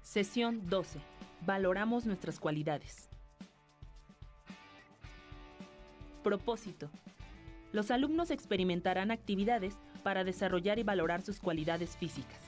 Sesión 12. Valoramos nuestras cualidades. Propósito. Los alumnos experimentarán actividades para desarrollar y valorar sus cualidades físicas.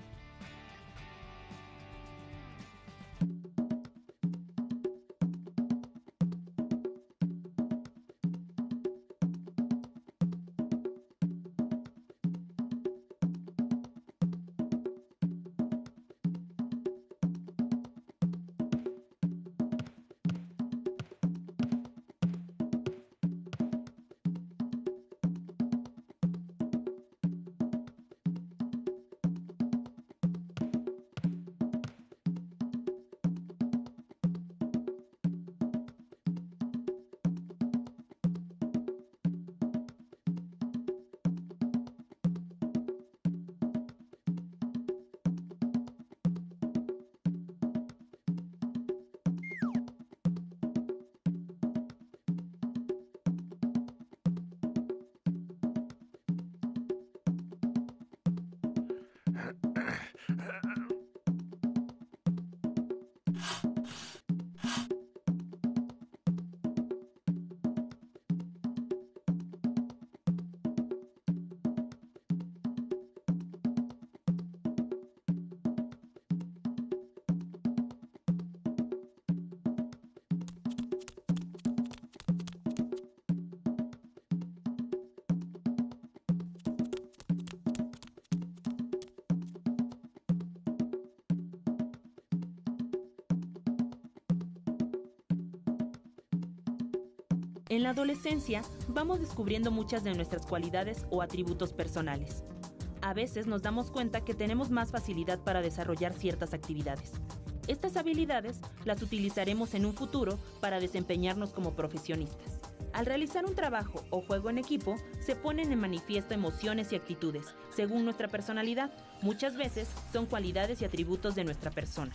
En la adolescencia, vamos descubriendo muchas de nuestras cualidades o atributos personales. A veces nos damos cuenta que tenemos más facilidad para desarrollar ciertas actividades. Estas habilidades las utilizaremos en un futuro para desempeñarnos como profesionistas. Al realizar un trabajo o juego en equipo, se ponen en manifiesto emociones y actitudes, según nuestra personalidad. Muchas veces son cualidades y atributos de nuestra persona.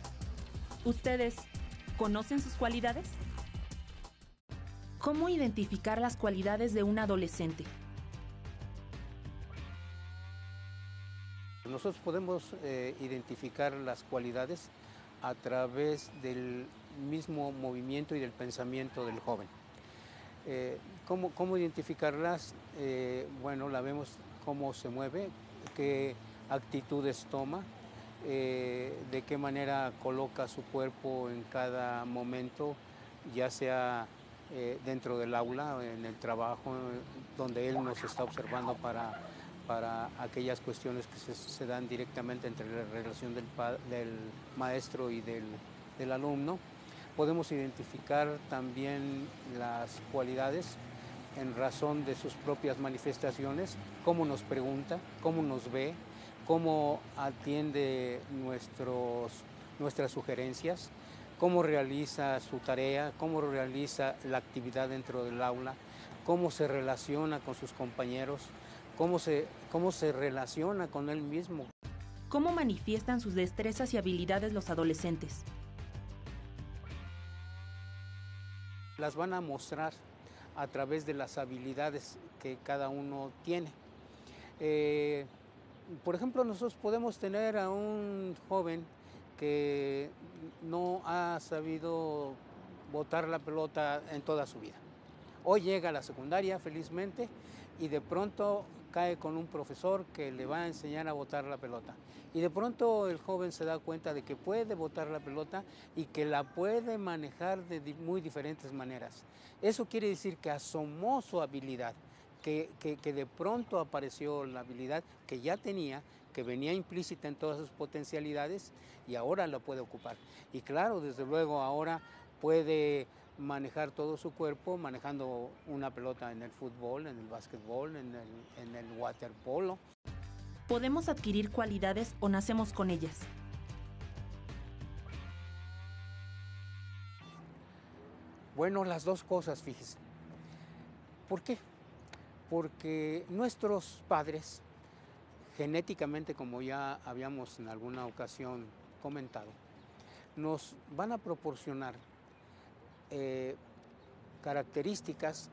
¿Ustedes conocen sus cualidades? ¿Cómo identificar las cualidades de un adolescente? Nosotros podemos identificar las cualidades a través del mismo movimiento y del pensamiento del joven. ¿Cómo identificarlas? Bueno, la vemos cómo se mueve, qué actitudes toma, de qué manera coloca su cuerpo en cada momento, ya sea dentro del aula, en el trabajo, donde él nos está observando para aquellas cuestiones que se dan directamente entre la relación del maestro y del alumno. Podemos identificar también las cualidades en razón de sus propias manifestaciones, cómo nos pregunta, cómo nos ve, cómo atiende nuestras sugerencias, cómo realiza su tarea, cómo realiza la actividad dentro del aula, cómo se relaciona con sus compañeros, cómo se relaciona con él mismo. ¿Cómo manifiestan sus destrezas y habilidades los adolescentes? Las van a mostrar a través de las habilidades que cada uno tiene. Por ejemplo, nosotros podemos tener a un joven que no ha sabido botar la pelota en toda su vida. Hoy llega a la secundaria felizmente y de pronto cae con un profesor que le va a enseñar a botar la pelota. Y de pronto el joven se da cuenta de que puede botar la pelota y que la puede manejar de muy diferentes maneras. Eso quiere decir que asomó su habilidad, que de pronto apareció la habilidad que ya tenía, que venía implícita en todas sus potencialidades y ahora la puede ocupar. Y claro, desde luego ahora puede manejar todo su cuerpo, manejando una pelota en el fútbol, en el básquetbol, en el waterpolo. ¿Podemos adquirir cualidades o nacemos con ellas? Bueno, las dos cosas, fíjese. ¿Por qué? Porque nuestros padres, genéticamente, como ya habíamos en alguna ocasión comentado, nos van a proporcionar características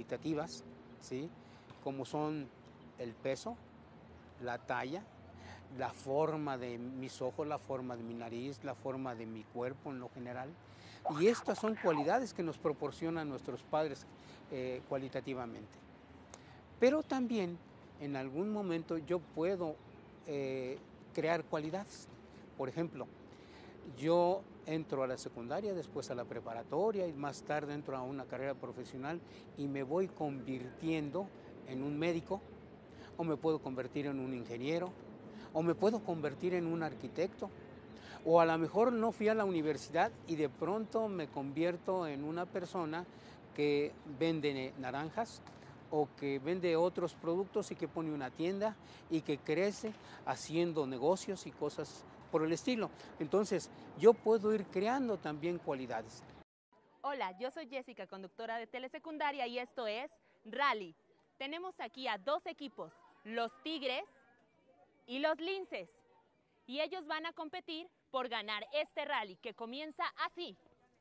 cualitativas, ¿sí? Como son el peso, la talla, la forma de mis ojos, la forma de mi nariz, la forma de mi cuerpo en lo general. Y estas son cualidades que nos proporcionan nuestros padres cualitativamente. Pero también en algún momento yo puedo crear cualidades. Por ejemplo, yo entro a la secundaria, después a la preparatoria y más tarde entro a una carrera profesional y me voy convirtiendo en un médico, o me puedo convertir en un ingeniero, o me puedo convertir en un arquitecto, o a lo mejor no fui a la universidad y de pronto me convierto en una persona que vende naranjas o que vende otros productos y que pone una tienda y que crece haciendo negocios y cosas por el estilo. Entonces, yo puedo ir creando también cualidades. Hola, yo soy Jessica, conductora de telesecundaria, y esto es Rally. Tenemos aquí a dos equipos, los Tigres y los Linces, y ellos van a competir por ganar este rally que comienza así.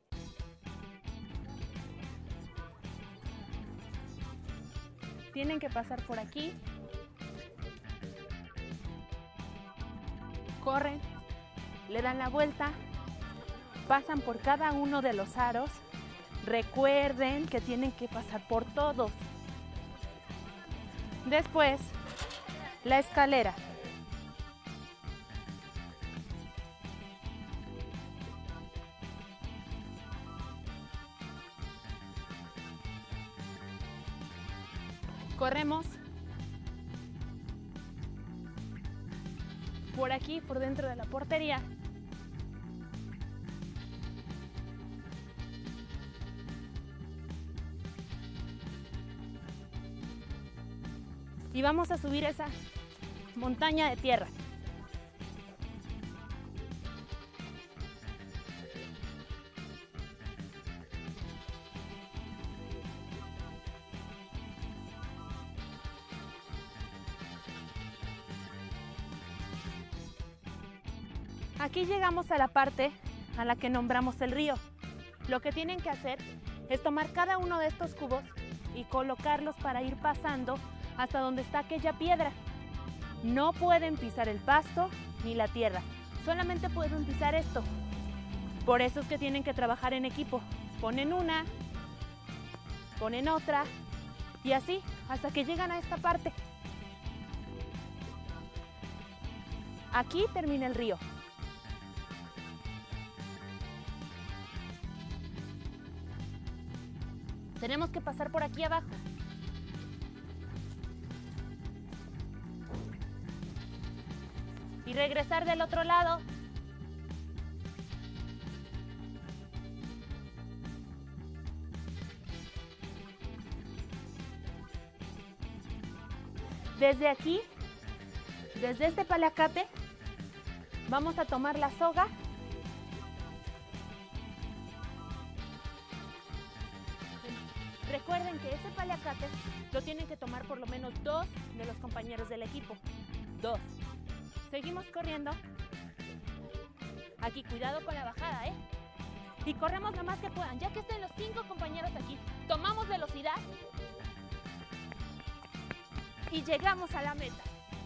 Tienen que pasar por aquí, corren, le dan la vuelta, pasan por cada uno de los aros. Recuerden que tienen que pasar por todos. Después, la escalera. Corremos por aquí, por dentro de la portería. Y vamos a subir esa montaña de tierra. Aquí llegamos a la parte a la que nombramos el río. Lo que tienen que hacer es tomar cada uno de estos cubos y colocarlos para ir pasando hasta donde está aquella piedra. No pueden pisar el pasto ni la tierra, solamente pueden pisar esto. Por eso es que tienen que trabajar en equipo. Ponen una, ponen otra y así hasta que llegan a esta parte. Aquí termina el río. Tenemos que pasar por aquí abajo. Y regresar del otro lado. Desde aquí, desde este paliacate, vamos a tomar la soga. Recuerden que ese paliacate lo tienen que tomar por lo menos 2 de los compañeros del equipo. 2. Seguimos corriendo. Aquí, cuidado con la bajada, ¿eh? Y corremos lo más que puedan. Ya que estén los 5 compañeros aquí, tomamos velocidad y llegamos a la meta.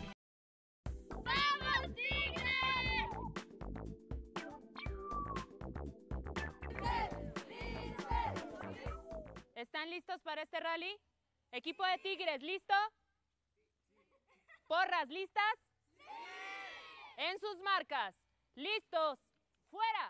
¡Vamos, Tigres! ¿Están listos para este rally? Equipo de Tigres, ¿listo? ¿Porras listas? ¡Sí! En sus marcas. ¡Listos! ¡Fuera!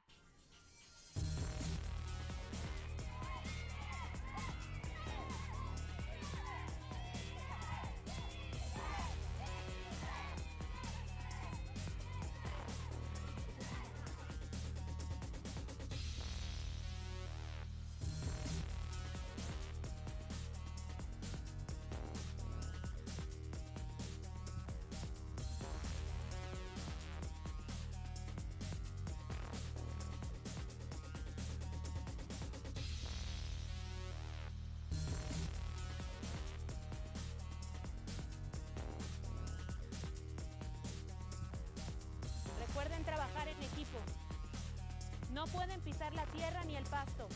Recuerden trabajar en equipo. No pueden pisar la tierra ni el pasto.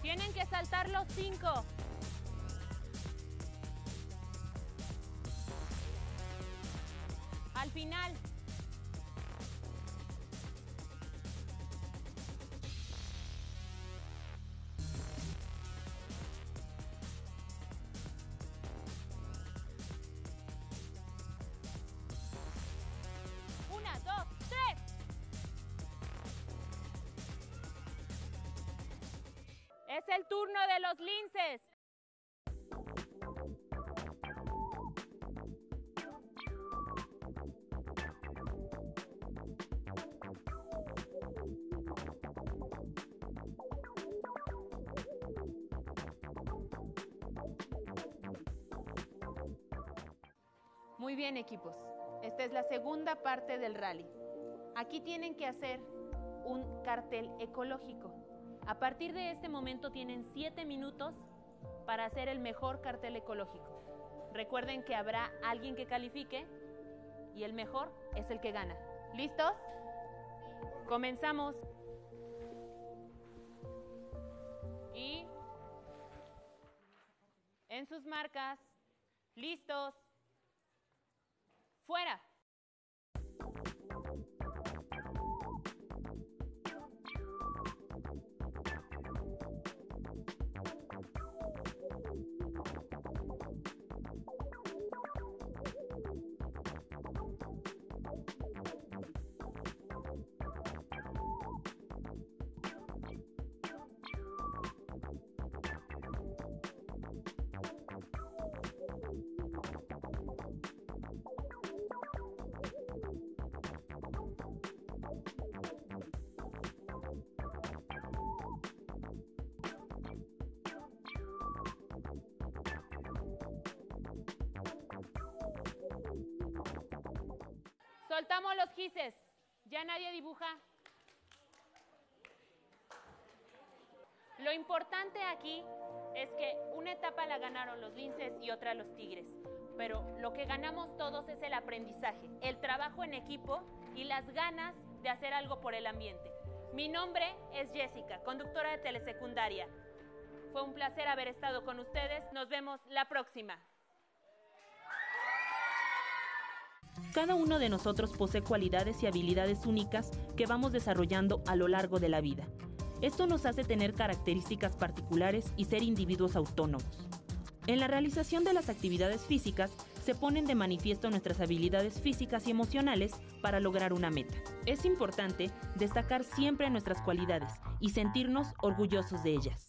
Tienen que saltar los 5. Al final. Una, dos, tres. Es el turno de los linces. Muy bien, equipos. Esta es la segunda parte del rally. Aquí tienen que hacer un cartel ecológico. A partir de este momento tienen 7 minutos para hacer el mejor cartel ecológico. Recuerden que habrá alguien que califique y el mejor es el que gana. ¿Listos? Comenzamos. Y en sus marcas, listos. ¡Fuera! Soltamos los gises. Ya nadie dibuja. Lo importante aquí es que una etapa la ganaron los linces y otra los tigres. Pero lo que ganamos todos es el aprendizaje, el trabajo en equipo y las ganas de hacer algo por el ambiente. Mi nombre es Jessica, conductora de telesecundaria. Fue un placer haber estado con ustedes. Nos vemos la próxima. Cada uno de nosotros posee cualidades y habilidades únicas que vamos desarrollando a lo largo de la vida. Esto nos hace tener características particulares y ser individuos autónomos. En la realización de las actividades físicas se ponen de manifiesto nuestras habilidades físicas y emocionales para lograr una meta. Es importante destacar siempre nuestras cualidades y sentirnos orgullosos de ellas.